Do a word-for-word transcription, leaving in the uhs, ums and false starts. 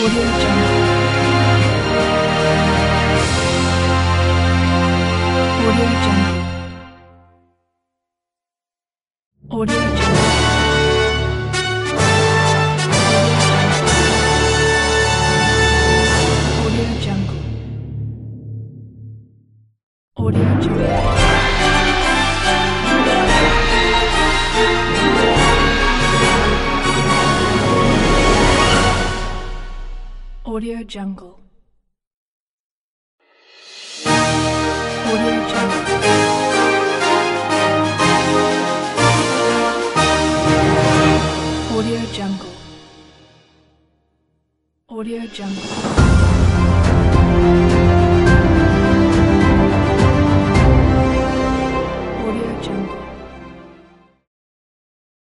Audio Jungle. Audio Jungle. Audio Jungle. Audio Jungle. Audio Jungle. Audio Jungle. Audio Jungle. Audio Jungle. Audio Jungle.